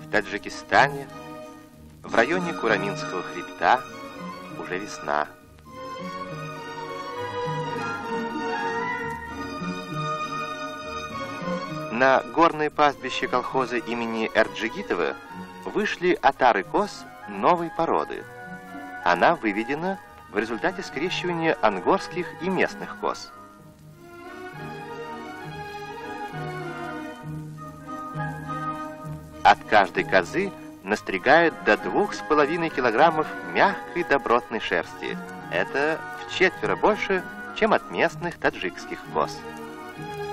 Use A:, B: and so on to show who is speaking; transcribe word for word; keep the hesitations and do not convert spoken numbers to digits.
A: В Таджикистане, в районе Кураминского хребта, уже весна. На горное пастбище колхоза имени Эрджигитова вышли отары коз новой породы. Она выведена в результате скрещивания ангорских и местных коз. От каждой козы настригают до двух с половиной килограммов мягкой добротной шерсти. Это в четверо больше, чем от местных таджикских коз.